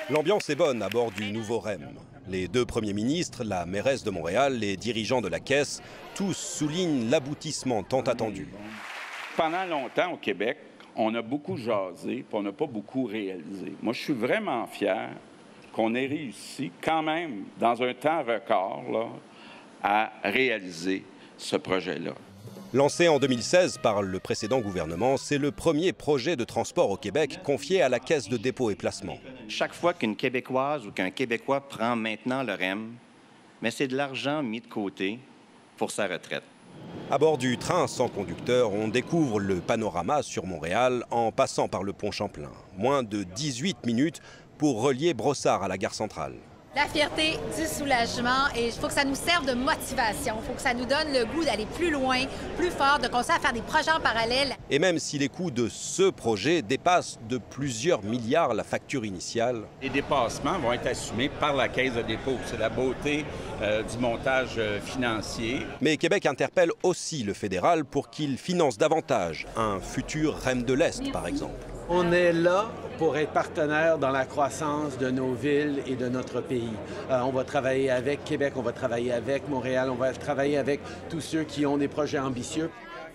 L'ambiance est bonne à bord du nouveau REM. Les deux premiers ministres, la mairesse de Montréal, les dirigeants de la Caisse, tous soulignent l'aboutissement tant attendu. Pendant longtemps au Québec, on a beaucoup jasé, puis on n'a pas beaucoup réalisé. Moi, je suis vraiment fier qu'on ait réussi quand même, dans un temps record, là, à réaliser ce projet-là. Lancé en 2016 par le précédent gouvernement, c'est le premier projet de transport au Québec confié à la Caisse de dépôt et placement. Chaque fois qu'une Québécoise ou qu'un Québécois prend maintenant le REM, mais c'est de l'argent mis de côté pour sa retraite. À bord du train sans conducteur, on découvre le panorama sur Montréal en passant par le pont Champlain. Moins de 18 minutes pour relier Brossard à la gare centrale. La fierté, du soulagement, et il faut que ça nous serve de motivation. Il faut que ça nous donne le goût d'aller plus loin, plus fort, de continuer à faire des projets en parallèle. Et même si les coûts de ce projet dépassent de plusieurs milliards la facture initiale. Les dépassements vont être assumés par la Caisse de dépôt. C'est la beauté du montage financier. Mais Québec interpelle aussi le fédéral pour qu'il finance davantage un futur REM de l'Est, par exemple. On est là pour être partenaire dans la croissance de nos villes et de notre pays. On va travailler avec Québec, on va travailler avec Montréal, on va travailler avec tous ceux qui ont des projets ambitieux.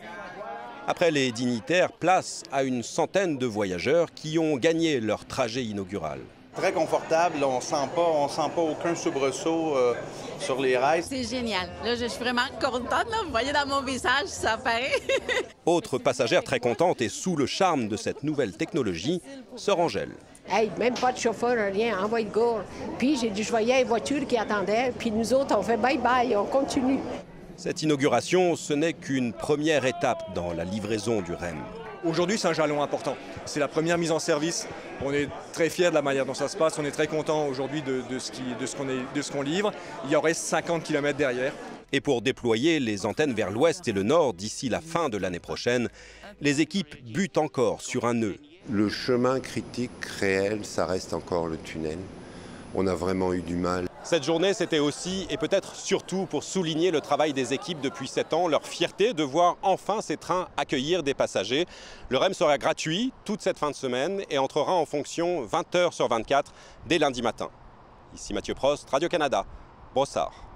Après les dignitaires, place à une centaine de voyageurs qui ont gagné leur trajet inaugural. Très confortable, on ne sent pas aucun soubresaut sur les rails. C'est génial. Là, je suis vraiment contente. Là. Vous voyez dans mon visage, ça paraît. Autre passagère très contente et sous le charme de cette nouvelle technologie, Sœur Angèle. Hey, même pas de chauffeur, rien, envoie le go. Puis je voyais une voiture qui attendait, puis nous autres, on fait bye-bye, on continue. Cette inauguration, ce n'est qu'une première étape dans la livraison du REM. Aujourd'hui, c'est un jalon important. C'est la première mise en service. On est très fiers de la manière dont ça se passe. On est très content aujourd'hui de ce qu'on livre. Il y aurait 50 km derrière. Et pour déployer les antennes vers l'ouest et le nord d'ici la fin de l'année prochaine, les équipes butent encore sur un nœud. Le chemin critique réel, ça reste encore le tunnel. On a vraiment eu du mal. Cette journée, c'était aussi et peut-être surtout pour souligner le travail des équipes depuis 7 ans, leur fierté de voir enfin ces trains accueillir des passagers. Le REM sera gratuit toute cette fin de semaine et entrera en fonction 20 h sur 24 dès lundi matin. Ici Mathieu Prost, Radio-Canada, Brossard.